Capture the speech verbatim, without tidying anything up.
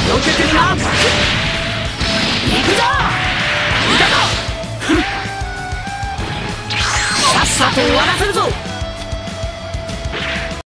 気をつけてるな。行くぞ。いたぞ。さっさと終わらせるぞ。